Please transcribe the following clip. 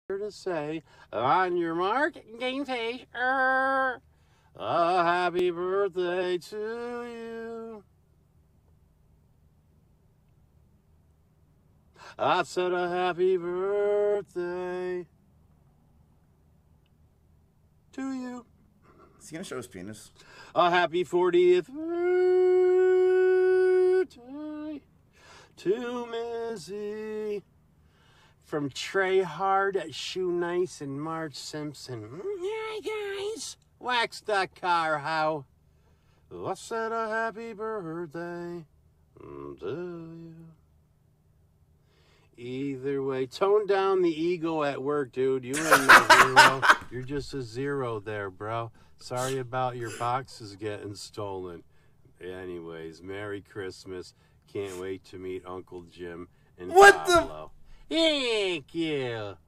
to say, on your mark, game face, a happy birthday to you. I said a happy birthday to you. Is he gonna show his penis? A happy 40th birthday to Missy. From Trey Hard, Shoe Nice, and Marge Simpson. Hi, guys. Wax that car, how? I said a happy birthday to you. Either way, tone down the ego at work, dude. You ain't no hero. You're just a zero there, bro. Sorry about your boxes getting stolen. Anyways, Merry Christmas. Can't wait to meet Uncle Jim and What Pablo. Thank you.